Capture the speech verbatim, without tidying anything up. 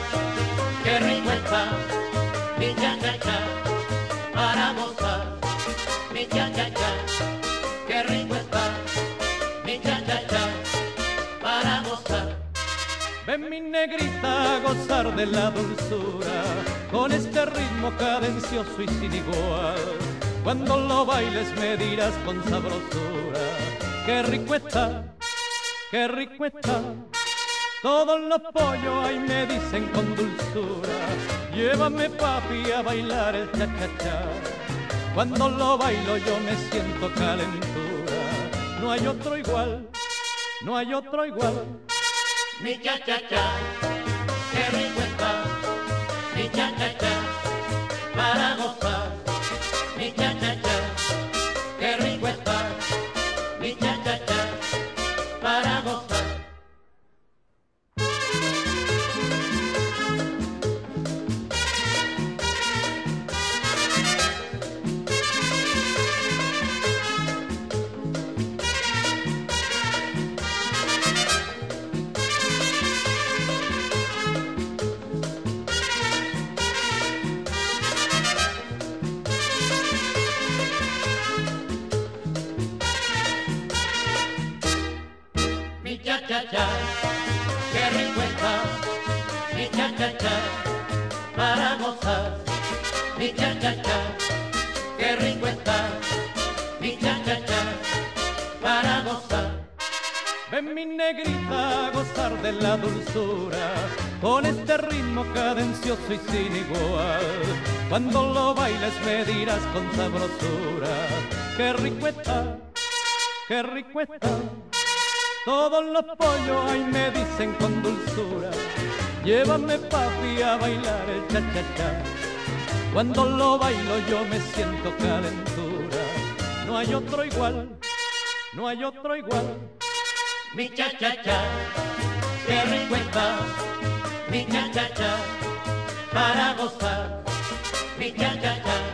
qué rico está, mi cha-cha-cha, para gozar, mi cha-cha-cha, qué rico está, mi cha-cha-cha, para gozar. Ven mi negrita a gozar de la dulzura, con este ritmo cadencioso y sin igual. Cuando lo bailes me dirás con sabrosura, qué rico está, qué rico está. Todos los pollos ahí me dicen con dulzura, llévame papi a bailar el cha-cha-cha. Cuando lo bailo yo me siento calentura, no hay otro igual, no hay otro igual. Mi cha-cha-cha, qué rico está, mi cha-cha-cha, para gozar, mi cha-cha-cha, qué rico está, mi cha-cha-cha, para gozar. Mi cha-cha-cha, qué rico está, mi cha-cha-cha, para gozar, mi cha-cha-cha, qué rico está, mi cha-cha-cha, para gozar. Ven mi negrita a gozar de la dulzura, con este ritmo cadencioso y sin igual. Cuando lo bailes me dirás con sabrosura, qué rico está, qué rico está. Todos los pollos ahí me dicen con dulzura, llévame papi a bailar el cha-cha-cha. Cuando lo bailo yo me siento calentura, no hay otro igual, no hay otro igual. Mi cha-cha-cha, qué rico está, mi cha-cha-cha, para gozar, mi cha-cha-cha.